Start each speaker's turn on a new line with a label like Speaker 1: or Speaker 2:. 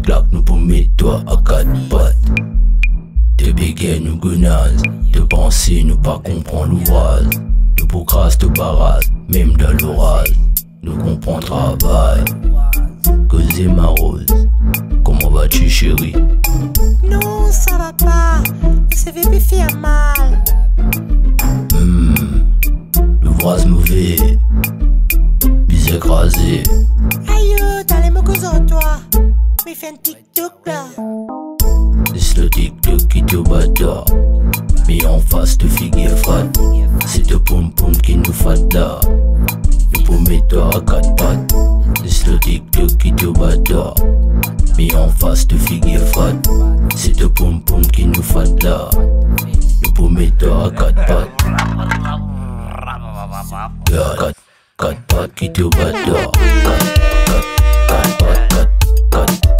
Speaker 1: claque, nous pour mettre toi à quatre pattes. Te bégaye, nous gunnaz, te penser, nous pas comprendre l'ouvrage. Nous pour crasse, te barrage, même dans l'orage. Nous comprend travail. Causer ma rose, comment vas-tu chérie?
Speaker 2: Non, ça va pas, on s'est fait faire mal.
Speaker 1: L'ouvrage mauvais, bis écrasé.
Speaker 2: Aïe, t'as les mots toi, mais fais un TikTok là.
Speaker 1: C'est le TikTok qui te bâtard, mais en face te figue frat. C'est te poum poum qui nous fat là. Nous pour mettre toi à quatre pattes. C'est le TikTok qui te bâtard, mais en face te figue frat. C'est te poum poum qui nous fat là. Nous pour mettre toi à quatre pattes. Quatre pattes qui te bâtard. Quatre pattes, quatre